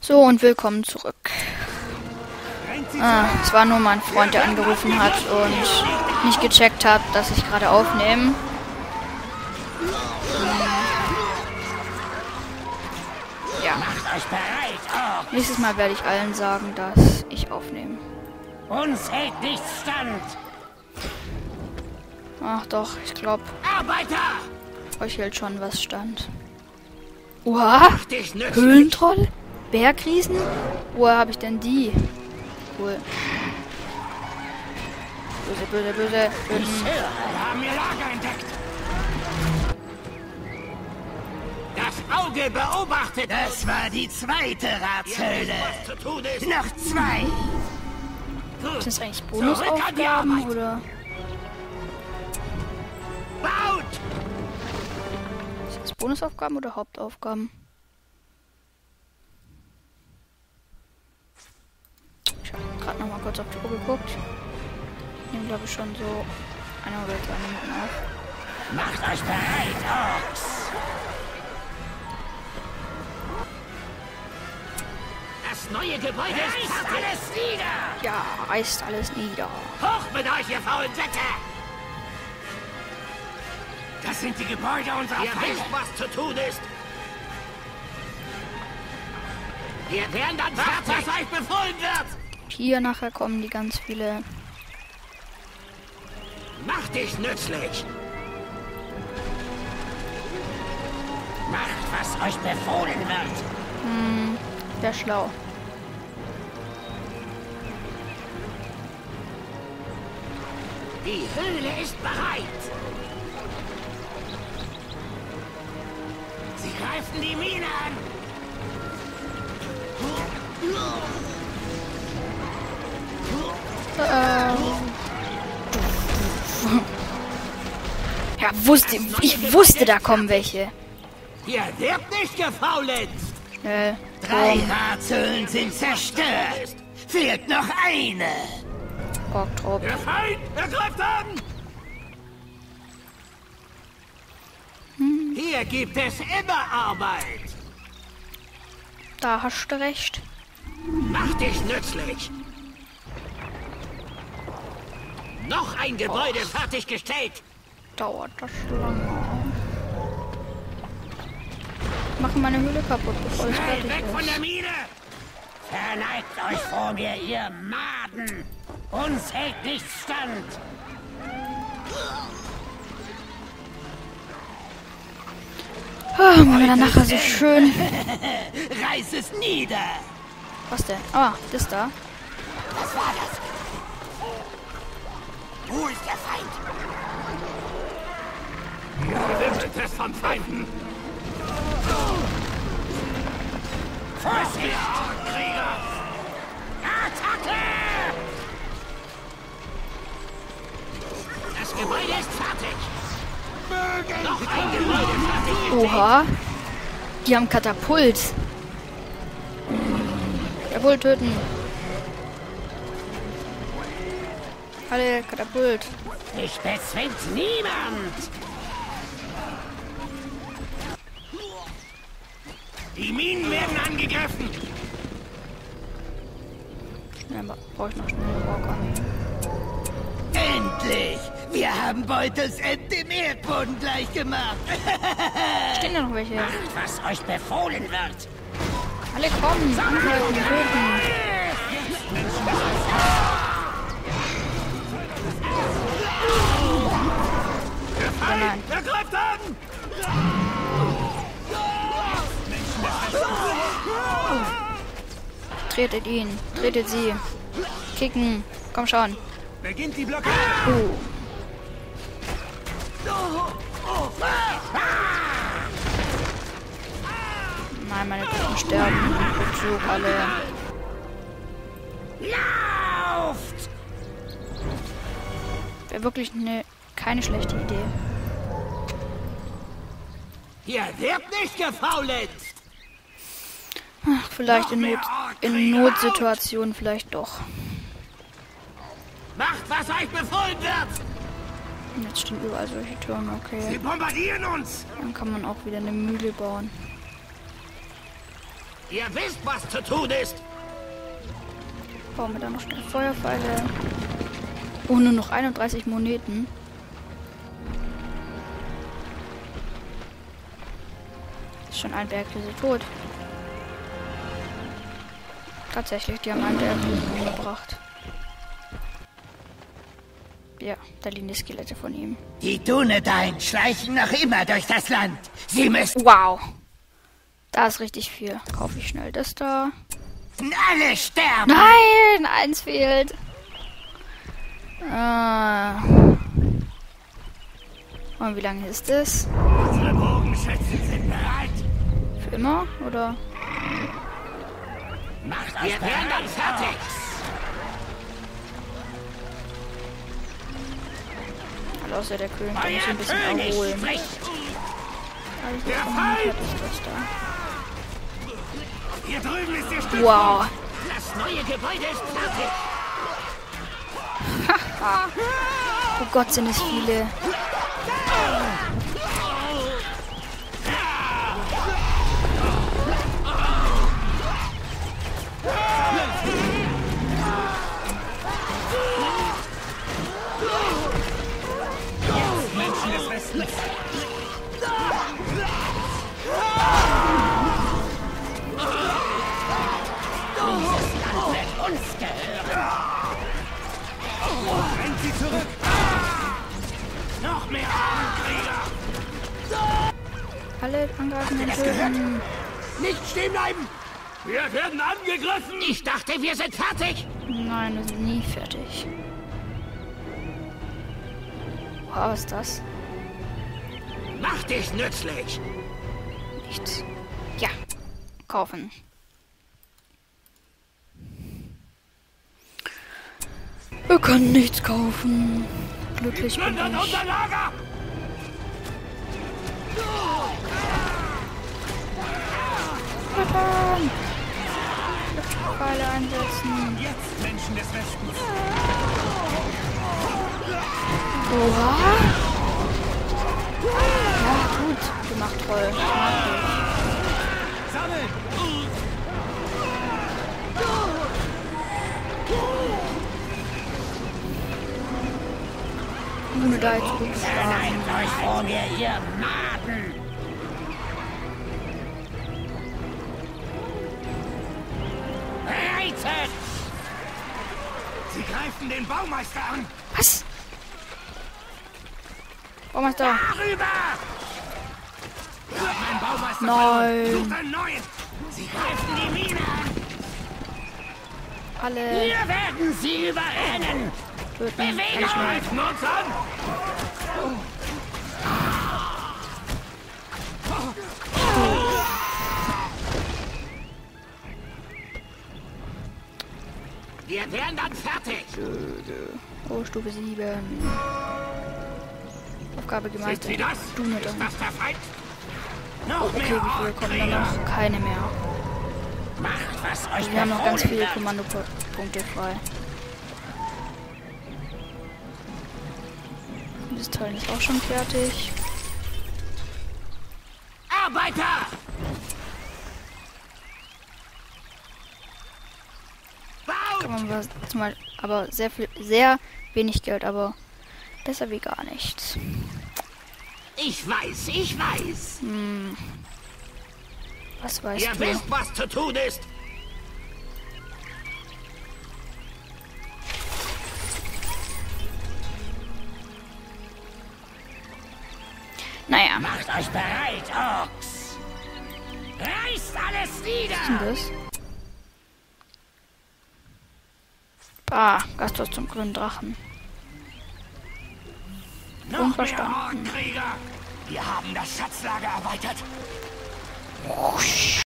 So, und willkommen zurück. Es war nur mein Freund, der angerufen hat und nicht gecheckt hat, dass ich gerade aufnehme. Ja. Nächstes Mal werde ich allen sagen, dass ich aufnehme. Uns hält nichts stand. Ach doch, ich glaube, Arbeiter! euch hält schon was stand. Uah, Höhlentroll? Bergriesen? Woher habe ich denn die? Cool. Böse, böse, böse. Wir haben ihr Lager entdeckt. Das Auge beobachtet. Das war die zweite Ratshöhle. Noch zwei. Sind das eigentlich Bonusaufgaben oder? Baut! Sind das Bonusaufgaben oder Hauptaufgaben? Ich habe gerade noch mal kurz auf die Uhr geguckt. Ich nehme, glaube ich, schon so 1 oder 2 Minuten auf. Macht euch bereit, Orks! Das neue Gebäude reißt alles nieder! Ja, reißt alles nieder. Hoch mit euch, ihr faulen Säcke! Das sind die Gebäude unserer Feinde. Ihr wisst, was zu tun ist. Wir werden dann warten, was euch befohlen wird. Hier nachher kommen die ganz viele. Macht dich nützlich. Macht, was euch befohlen wird. Sehr schlau. Die Höhle ist bereit. Sie greifen die Mine an. Ja, ich wusste, da kommen welche. Hier wird nicht gefaulenzt. Schnell. 3 Rathshöhlen sind zerstört. Fehlt noch eine. Orktrupp. Der Feind, er greift an. Hier gibt es immer Arbeit. Da hast du recht. Mach dich nützlich. Noch ein Gebäude fertiggestellt. Dauert das lange. Ich mache meine Höhle kaputt, bevor es fertig Weg von der ist. Mine. Verneigt euch vor mir, ihr Maden. Uns hält nichts stand. Oh, machen wir dann nachher so schön. Reiß es nieder. Was denn? Ah, das da. Was war das? Wo ist der Feind? Test von Feinden. Vorsicht! Krieger! Attacke! Das Gebäude ist fertig. Noch ein Gebäude fertig. Oha. Die haben Katapult. Jawohl, töten. Alle Katapult. Mich bezwingt niemand. Die Minen werden angegriffen. Schnell, brauche ich noch schnell eine Rohrkanne. Endlich! Wir haben Beutels End dem Erdboden gleich gemacht. Stehen da noch welche? Macht, was euch befohlen wird. Alle kommen, angreifen, töten. Oh nein. Er greift an! Tretet ihn, tretet sie. Kicken, komm schon. Beginnt die Blockade! Nein, meine Truppen sterben. Rückzug, alle. Lauft! Wäre wirklich keine schlechte Idee. Hier wird nicht gefaulenzt! Ach, vielleicht in Notsituationen vielleicht doch. Macht, was euch befohlen wird! Jetzt stehen überall solche Türme, Sie okay. bombardieren uns! Dann kann man auch wieder eine Mühle bauen. Ihr wisst, was zu tun ist. Bauen wir da noch schnell Feuerpfeile. Oh, nur noch 31 Moneten. Ist schon ein Bergriese tot. Tatsächlich, die haben einen Bergriesen umgebracht. Ja, da liegen die Skelette von ihm. Die Dunedain schleichen noch immer durch das Land. Sie müssen... Wow. Da ist richtig viel. Kaufe ich schnell das da. alle sterben. Nein, eins fehlt. Und wie lange ist es? Unsere Bogenschützen sind bereit. Für immer, oder? Macht euch bereit. Dann fertig. Also außer der König, der muss ein bisschen erholen. Der Feind! Hier drüben ist der Stück. Wow. Das neue Gebäude ist fertig. Oh Gott, sind es viele. Menschen des Westens. Dieses Land wird uns gehören. Bringt sie zurück. Noch mehr Krieger. Alle angreifen und töten. Nicht stehen bleiben. Wir werden angegriffen. Ich dachte, wir sind fertig. Nein, wir sind nie fertig. Wow, was ist das? Mach dich nützlich. Nichts. Ja, kaufen. Wir können nichts kaufen. Glücklich bin Plündern ich. unser Lager. Verdammt! Pfeile einsetzen. Jetzt, Menschen des Westens. Oha! Ja, gut gemacht, Troll. Mag ich. Sammeln. Ohne da jetzt zurückzuschlagen. Verneigt euch vor mir, ihr Maden. Reitet! Sie greifen den Baumeister an. Was? Baumeister. Darüber! Wir haben einen Baumeister Nein. verloren. Sucht einen neuen. Sie greifen die Mine an. Alle Wir werden sie überrennen. töten. Bewegung! Ganz schnell. Greifen uns an. Wir wären dann fertig. Oh, Stufe 7. Aufgabe Sind gemeistert. Sie das? Du nicht. Ist das der Feind? Oh, Noch okay, mehr wie viele kommen da Krieger. noch? Keine mehr. Macht, was euch Also wir haben noch ganz befohlen viele wird. Kommandopunkte frei. Das Teil ist auch schon fertig. Arbeiter! Kann Baut! man was, zumal, aber sehr wenig Geld, aber besser wie gar nichts. Ich weiß, ich weiß. Was weißt Ihr du? wisst, was zu tun ist. Naja, Macht euch bereit, Orks. Reißt alles nieder. was ist denn das? Ah, Gastos zum grünen Drachen. Noch Unverstanden. mehr Hornkrieger. Wir haben das Schatzlager erweitert.